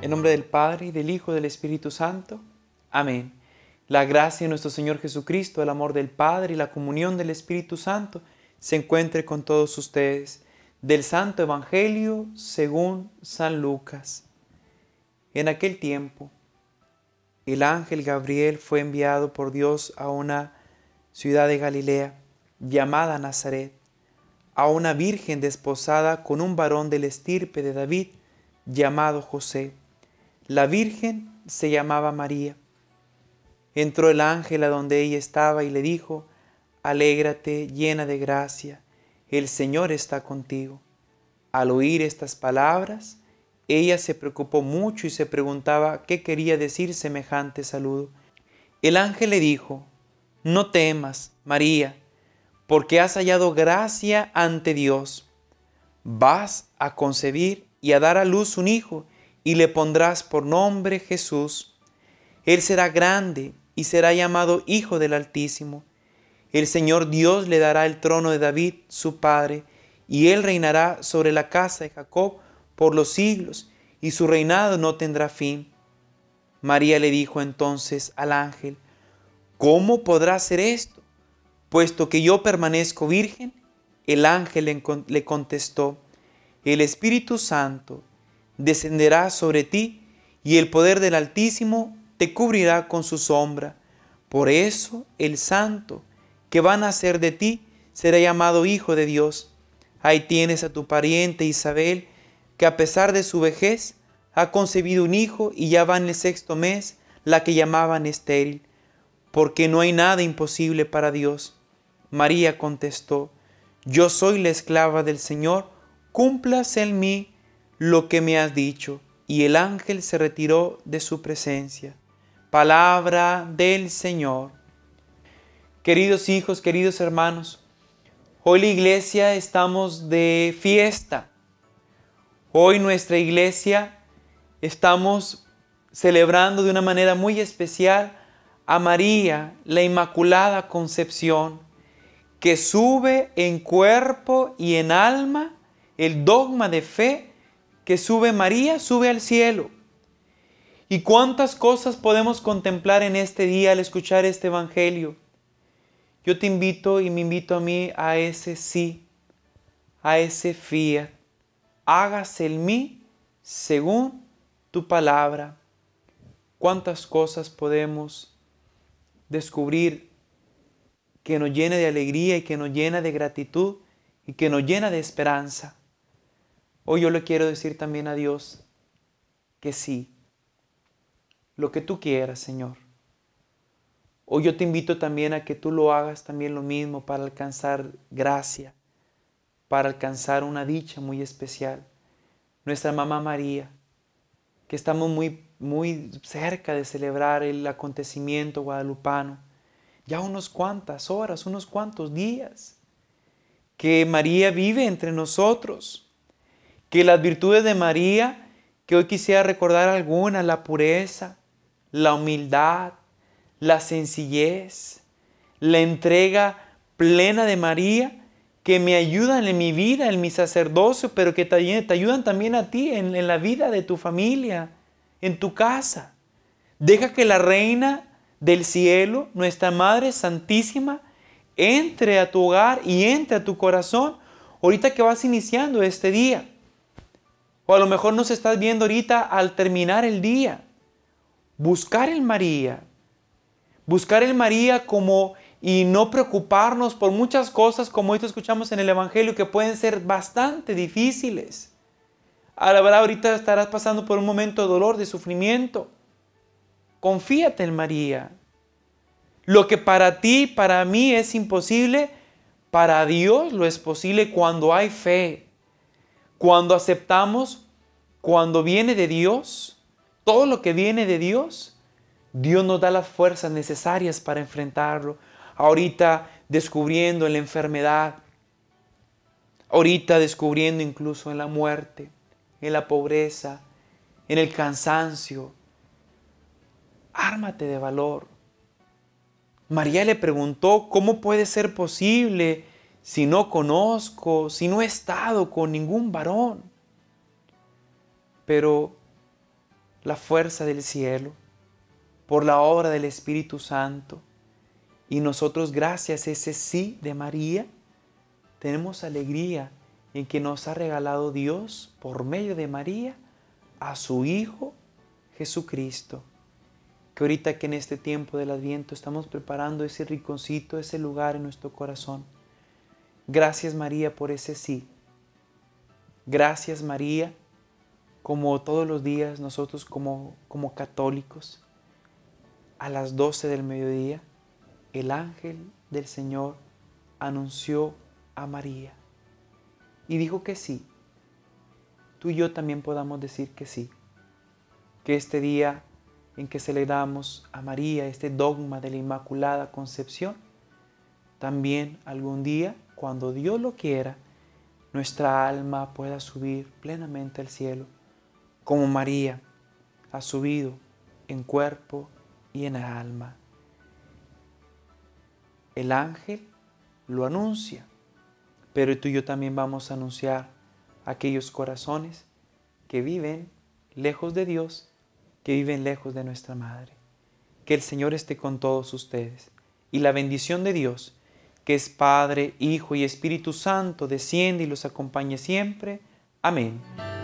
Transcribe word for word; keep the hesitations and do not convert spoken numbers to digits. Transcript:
En nombre del Padre, y del Hijo, y del Espíritu Santo. Amén. La gracia de nuestro Señor Jesucristo, el amor del Padre y la comunión del Espíritu Santo se encuentre con todos ustedes. Del Santo Evangelio según San Lucas. En aquel tiempo, el ángel Gabriel fue enviado por Dios a una ciudad de Galilea llamada Nazaret, a una virgen desposada con un varón del estirpe de David llamado José. La virgen se llamaba María. Entró el ángel a donde ella estaba y le dijo: Alégrate, llena de gracia, el Señor está contigo. Al oír estas palabras, ella se preocupó mucho y se preguntaba qué quería decir semejante saludo. El ángel le dijo: No temas, María, porque has hallado gracia ante Dios. Vas a concebir y a dar a luz un hijo, y le pondrás por nombre Jesús. Él será grande y será llamado Hijo del Altísimo. El Señor Dios le dará el trono de David, su padre, y él reinará sobre la casa de Jacob por los siglos, y su reinado no tendrá fin. María le dijo entonces al ángel: ¿Cómo podrá ser esto, puesto que yo permanezco virgen? El ángel le contestó: El Espíritu Santo descenderá sobre ti, y el poder del Altísimo te cubrirá con su sombra. Por eso el santo que va a nacer de ti será llamado Hijo de Dios. Ahí tienes a tu pariente Isabel, que a pesar de su vejez ha concebido un hijo y ya va en el sexto mes, la que llamaban estéril, porque no hay nada imposible para Dios. María contestó: Yo soy la esclava del Señor, cúmplase en mí lo que me has dicho. Y el ángel se retiró de su presencia. Palabra del Señor. Queridos hijos, queridos hermanos, hoy la iglesia estamos de fiesta. Hoy nuestra iglesia estamos celebrando de una manera muy especial a María, la Inmaculada Concepción, que sube en cuerpo y en alma el dogma de fe que sube María, sube al cielo. ¿Y cuántas cosas podemos contemplar en este día al escuchar este Evangelio? Yo te invito y me invito a mí a ese sí, a ese fiat. Hágase en mí según tu palabra. ¿Cuántas cosas podemos descubrir que nos llena de alegría y que nos llena de gratitud y que nos llena de esperanza? Hoy yo le quiero decir también a Dios que sí, lo que tú quieras, Señor. Hoy yo te invito también a que tú lo hagas también lo mismo para alcanzar gracia, para alcanzar una dicha muy especial. Nuestra mamá María, que estamos muy, muy cerca de celebrar el acontecimiento guadalupano, ya unos cuantas horas, unos cuantos días, que María vive entre nosotros, que las virtudes de María, que hoy quisiera recordar algunas: la pureza, la humildad, la sencillez, la entrega plena de María, que me ayudan en mi vida, en mi sacerdocio, pero que te, te ayudan también a ti en, en la vida de tu familia, en tu casa. Deja que la Reina del Cielo, nuestra Madre Santísima, entre a tu hogar y entre a tu corazón ahorita que vas iniciando este día. O a lo mejor nos estás viendo ahorita al terminar el día. Buscar el María. Buscar el María como y no preocuparnos por muchas cosas como hoy te escuchamos en el Evangelio que pueden ser bastante difíciles. A la verdad ahorita estarás pasando por un momento de dolor, de sufrimiento. Confíate en María. Lo que para ti, para mí es imposible, para Dios lo es posible cuando hay fe. Cuando aceptamos, cuando viene de Dios, todo lo que viene de Dios, Dios nos da las fuerzas necesarias para enfrentarlo. Ahorita descubriendo en la enfermedad, ahorita descubriendo incluso en la muerte, en la pobreza, en el cansancio. Ármate de valor. María le preguntó: ¿cómo puede ser posible si no conozco, si no he estado con ningún varón? Pero la fuerza del cielo, por la obra del Espíritu Santo. Y nosotros, gracias a ese sí de María, tenemos alegría en que nos ha regalado Dios, por medio de María, a su Hijo Jesucristo. Que ahorita que en este tiempo del Adviento estamos preparando ese rinconcito, ese lugar en nuestro corazón. Gracias María por ese sí. Gracias María, como todos los días nosotros como, como católicos, a las doce del mediodía, el ángel del Señor anunció a María y dijo que sí. Tú y yo también podamos decir que sí. Que este día en que celebramos a María, este dogma de la Inmaculada Concepción, también algún día, cuando Dios lo quiera, nuestra alma pueda subir plenamente al cielo, como María ha subido en cuerpo y en alma. El ángel lo anuncia, pero tú y yo también vamos a anunciar a aquellos corazones que viven lejos de Dios, que viven lejos de nuestra Madre. Que el Señor esté con todos ustedes y la bendición de Dios, que es Padre, Hijo y Espíritu Santo, desciende y los acompañe siempre. Amén.